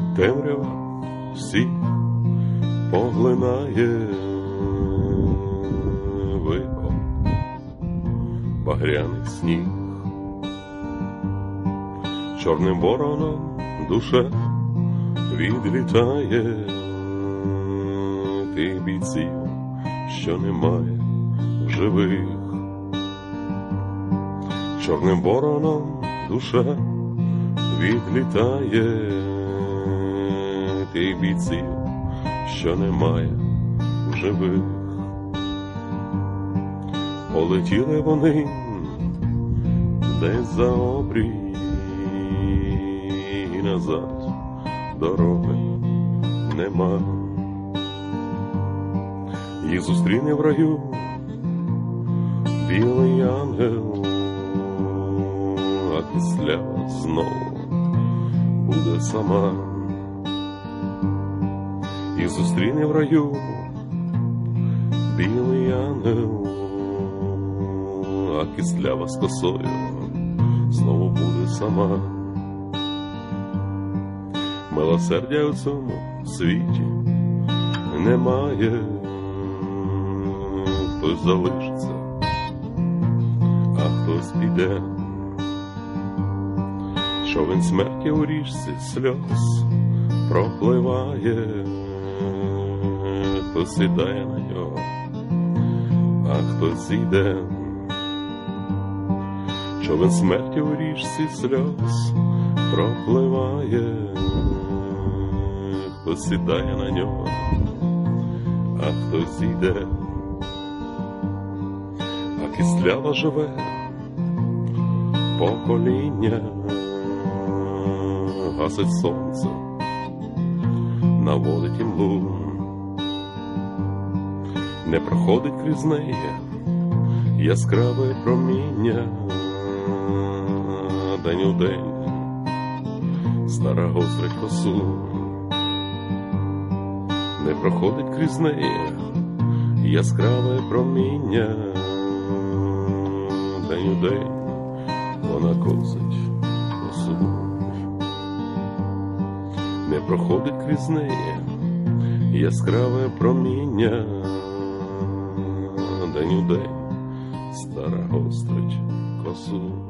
темрява всіх поглинає, випав багряний сніг, чорним вороном душа відлітає, тих бійців, що немає в живих. Чорним вороном душа відлітає, тих бійців, що немає в живих. Полетіли вони десь за обрій, і назад дороги нема. Їх зустріне в раю білий ангел, а після знову буде сама. Їх зустріне в раю білий ангел, а кислява з косою знову буде сама. Милосердя у цьому світі немає, хтось залишиться, а хтось піде. Човен смерті у річці сльоз пропливає, хтось сідає на нього, а хтось зійде. Човен смерті у річці сльоз пропливає, хтось сідає на нього, а хтось зійде. А кислява живе покоління, гасить сонце, наводить імлу, не проходить крізь неї яскраве проміння. День у день стара гострить косу, не проходить крізь неї яскраве проміння. День у день вона косить косу, не проходить крізь неї яскраве проміння. День у день стара гострить косу.